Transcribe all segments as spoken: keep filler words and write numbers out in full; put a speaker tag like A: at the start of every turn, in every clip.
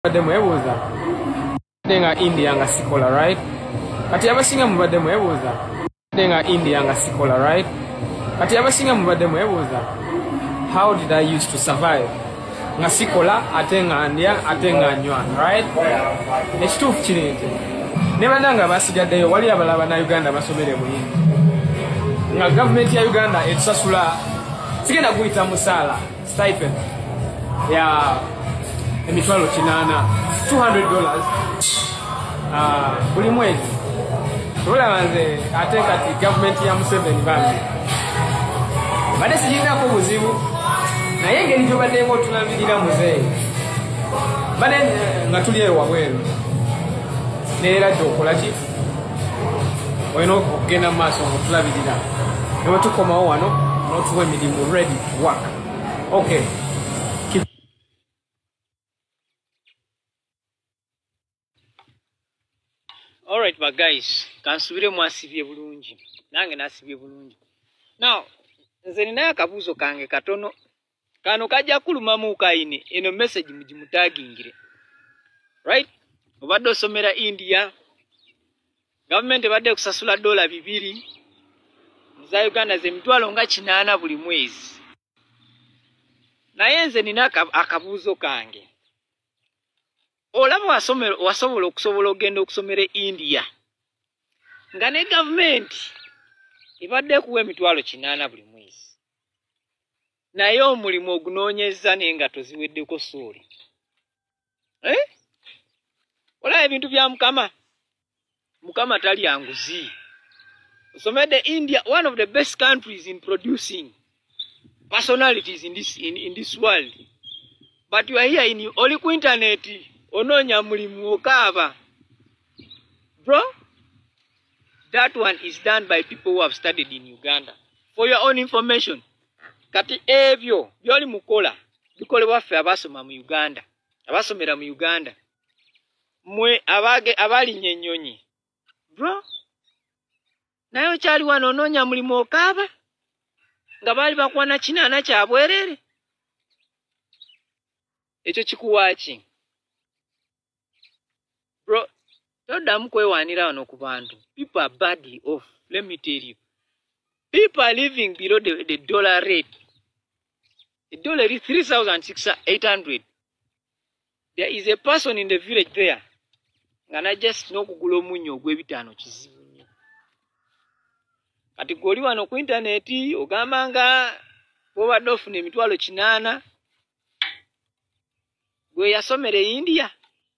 A: Badde mwebuuza nga India nga sikola right kati abasinga mubadde mwebuuza nga India nga sikola right kati abasinga mubadde mwebuuza how did I used to survive nga sikola ate nga ndya ate nga nywa right ekituufu kiri nti ne bannanga basigaddeyo wali abalala bannayuganda basomere mu India nga gavumenti ya Uganda etusasula sigenda kuyita musaala stipend ya emitwalo kinaana two hundred dollars uh, buli mwezi olaba nze ate kati gavumenti ya Museveni bambi badde sigirinako buzibu naye engeri gyobaddenga otulambirira muzeeyi badde nga tuli eyo wabweru neera dde okola ki olina okugenda mu maaso ngaotulabirira ne bwe tukomawo wano n'otuwa emirimu ready to work okay.
B: Alright, my guys, kansubire mwasibye bulungi. Nange nasibye bulungi. Now, nze nina akabuuzo kange katono. Kano kajja kuluma mu kaine eno message mugimutagingire. Right? Obadde osomera India. Government ebadde kusasula dola bibiri. Za Uganda ze mitwalo nga kinaana buli mwezi. Naye nze nina akabuuzo kange. Olaba wasomero wasobola okusobola ogenda okusomera India nga ne government ibadde kuwa emitwalo kinaana buli mwezi naye omulimu ogunoonyeza nenga toziweddeko sooli eh olaba ebintu bya mukama mukama tali anguzi osomedde India, one of the best countries in producing personalities in this in, in this world, but you are here in only ku internet ononya mulimu okaaba. Bro, that one is done by people who have studied in Uganda. For your own information, kati ebyo byoli mukola bikole baffe abasoma mu Uganda, abasomera mu Uganda, mwe abage abali nyenyonyi. Bro, nayo kyali wano ononya mulimu okaaba nga bali bakwana kinaana kya bwerere. Ekyo kikuwaaki. Bro, toddamu kwewaanira wano ku bantu. People are badly off. Let me tell you. People are living below the, the dollar rate. The dollar is three thousand eight hundred. There is a person in the village there. Ngana just n'okugula omunnyo ogw'ebitaano kizibu nnyo. Kati goli wano ku intaneti ogamba nga bw'obadde ofuna emitwalo kinaana gwe yasomera e India.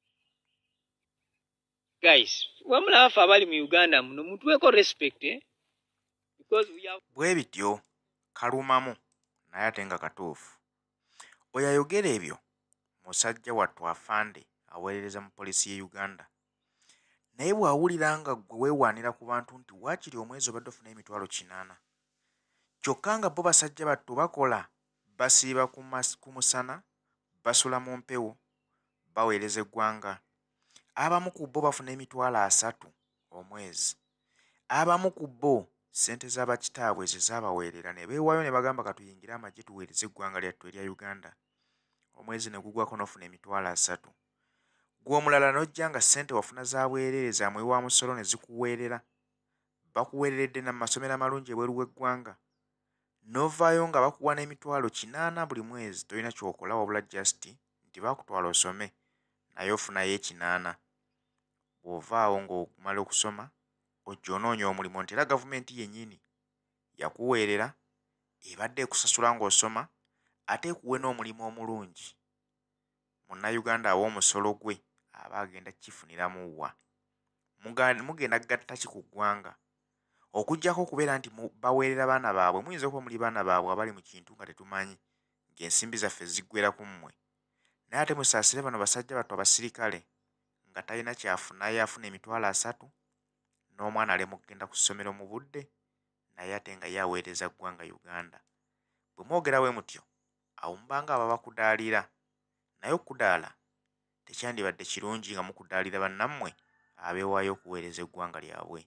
B: Guys, wamula afa abali mu Uganda muno mutuweko respect eh? Because we have
C: bwe bityo kalumamu naye ate nga katuufu. Oyo ayogera ebyo musajja wattu afande aweerereza mu poliisi ye Uganda. Naye bw'awulira nga gwe weewaanira ku bantu nti waakiri omwezi obadde ofuna emitwalo kinaana. Kyokka nga bo basajja battu bakola basiiba ku musana, basula mu mpewo, baweereza eggwanga. Abamu ku bo bafuna emitwalo asatu omwezi. Abamu ku bo ssente z'abakitaabwe ze zaabaweerera ne beewaayo ne bagamba katuyingire amagye tuweereze eggwanga lyattu erya Uganda. Omwezi ne gugwako n'ofuna emitwalo asatu. Gwe omulala n'ojja nga ssente wafuna za bwereere za mweyi wa musolo ne zikuweerera. Bakuweereredde na masomero amalungi ebweru w'eggwanga. N'ovaayo nga bakuwa n'emitwalo kinaana buli mwezi tolina ky'okola wabula just nti baakutwala osome naye ofunayo ekinaana. Bw'ovaawo ng'omala okusoma ojja onoonya omulimu nti era gavumenti yennyini yakuweerera ebadde ekusasula ng'osoma ate ekuwe n'omulimu omulungi. Munnayuganda aw'omusolo gwe aba agenda kifuniramu wa. Mugenda gatta ki ku ggwanga okuggyako okubeera nti baweerera baana baabwe. Muyinza okuba muli baana baabwe abali mu kintu nga tetumanyi ng'ensimbi zaffe ziggwera ku mmwe. Naye ate musaasire bano basajja battu abasirikale nga talina kyafunayo afuna emitwalo asatu n'omwana alemwa okugenda ku ssomero mu budde naye ate nga ye aweereza ggwanga Uganda. Bwe mwogera bwe mutyo awo mubanga aba bakudaalira, naye okudaala tekyandibadde kirungi nga mukudaalira bannammwe abeewaayo okuweereza eggwanga lyabwe.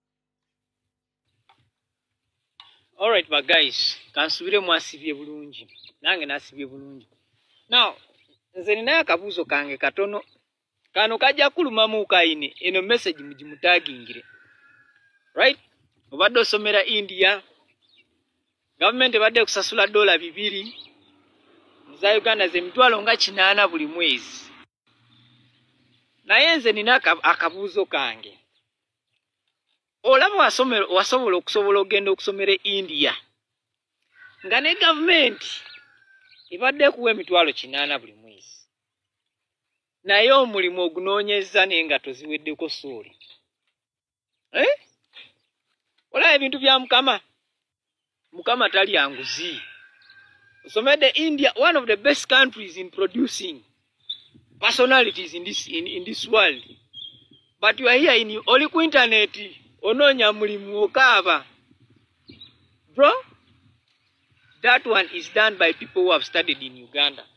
B: Alright, my guys, kansubire mwasibye bulungi. Nange nasibye bulungi. Now, nze ninayo akabuuzo kange katono kano kajja kulumamu kaine eno message mugimutagingire right obadde osomera India government ebadde kusasula dola bibiri za Uganda ze mitwalo nga kinaana buli mwezi naye nze nina akabuuzo kange olaba wasomero wasobola okusobola ogenda okusomera India nga ne government ibadde kuwa emitwalo kinaana buli mwezi naye omulimu ogunoonyeza n'engato ziweddeko sooli eh olaba ebintu bya mukama mukama tali anguzi osomedde India one of the best countries in producing personalities in this in, in this world but you are here in oli ku internet onoonya mulimu okaaba bro. That one is done by people who have studied in Uganda.